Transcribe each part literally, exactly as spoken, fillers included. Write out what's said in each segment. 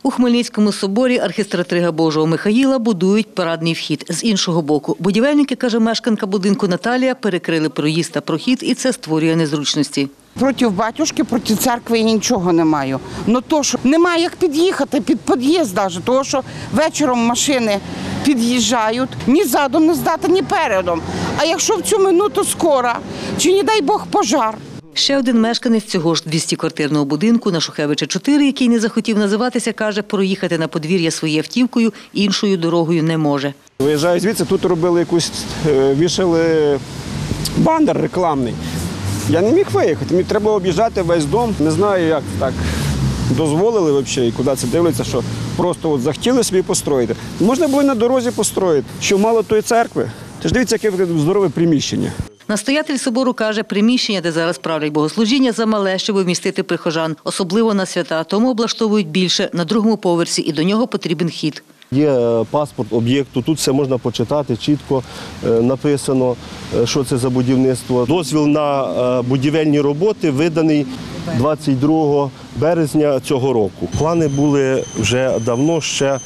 У Хмельницькому соборі архістратрига Божого Михаїла будують парадний вхід. З іншого боку, будівельники, каже мешканка будинку Наталія, перекрили проїзд та прохід, і це створює незручності. Проти батюшки, проти церкви я нічого не маю. Но то, що немає як під'їхати під під'їзд навіть, тому що вечором машини під'їжджають, ні задом не здати, ні передом. А якщо в цю минуту скоро, чи не дай Бог пожар. Ще один мешканець цього ж двістіквартирного будинку на Шухевича чотири, який не захотів називатися, каже, проїхати на подвір'я своєю автівкою іншою дорогою не може. Виїжджаю звідси, тут робили якусь, вішали банер рекламний. Я не міг виїхати, мені треба об'їжджати весь дом. Не знаю, як так дозволили взагалі, і куди це дивляться, що просто от захотіли собі построїти. Можна було і на дорозі построїти, що мало тої церкви. Ти ж дивіться, яке здорове приміщення. Настоятель собору каже, приміщення, де зараз правлять богослужіння, замале, щоб вмістити прихожан, особливо на свята, тому облаштовують більше на другому поверсі і до нього потрібен хід. Є паспорт об'єкту, тут все можна почитати, чітко написано, що це за будівництво. Дозвіл на будівельні роботи виданий двадцять другого березня цього року. Плани були вже давно, ще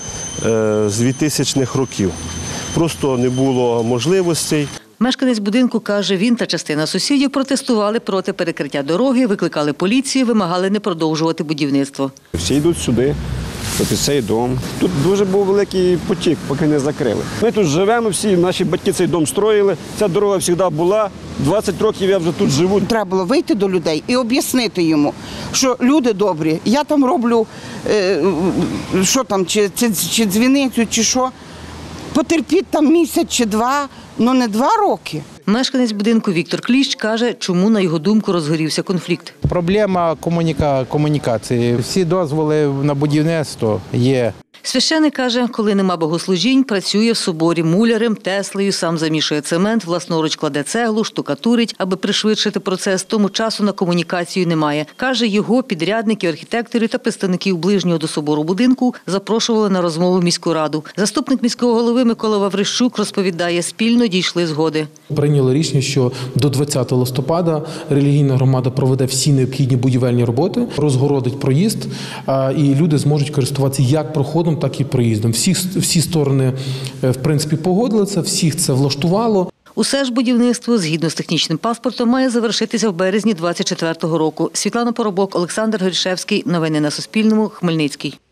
з двохтисячних років. Просто не було можливостей. Мешканець будинку каже, він та частина сусідів протестували проти перекриття дороги, викликали поліцію, вимагали не продовжувати будівництво. Всі йдуть сюди, під цей дом. Тут дуже був великий потік, поки не закрили. Ми тут живемо всі, наші батьки цей дом строїли, ця дорога завжди була. двадцять років я вже тут живу. Треба було вийти до людей і об'яснити йому, що люди добрі, я там роблю, е, що там, чи, чи, чи дзвіницю, чи що. Потерпіть там місяць чи два, але не два роки. Мешканець будинку Віктор Кліщ каже, чому, на його думку, розгорівся конфлікт. Проблема комуніка... комунікації. Всі дозволи на будівництво є. Священик каже, коли нема богослужінь, працює в соборі мулярем, теслею, сам замішує цемент, власноруч кладе цеглу, штукатурить, аби пришвидшити процес. Тому часу на комунікацію немає. Каже, його підрядники, архітектори та представників ближнього до собору будинку запрошували на розмову в міську раду. Заступник міського голови Микола Ваврищук розповідає, спільно дійшли згоди. Прийняли рішення, що до двадцятого листопада релігійна громада проведе всі необхідні будівельні роботи, розгородить проїзд, і люди зможуть користуватися як проходом, так і проїздом. Всі, всі сторони, в принципі, погодилися, всіх це влаштувало. Усе ж будівництво, згідно з технічним паспортом, має завершитися в березні двадцять четвертого року. Світлана Поробок, Олександр Горішевський. Новини на Суспільному. Хмельницький.